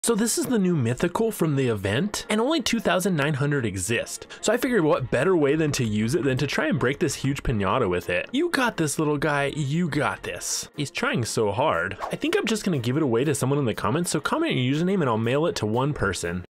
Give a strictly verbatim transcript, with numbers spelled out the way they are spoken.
So this is the new mythical from the event, and only two thousand nine hundred exist. So I figured what better way than to use it than to try and break this huge pinata with it. You got this, little guy, you got this. He's trying so hard. I think I'm just gonna give it away to someone in the comments, so comment your username and I'll mail it to one person.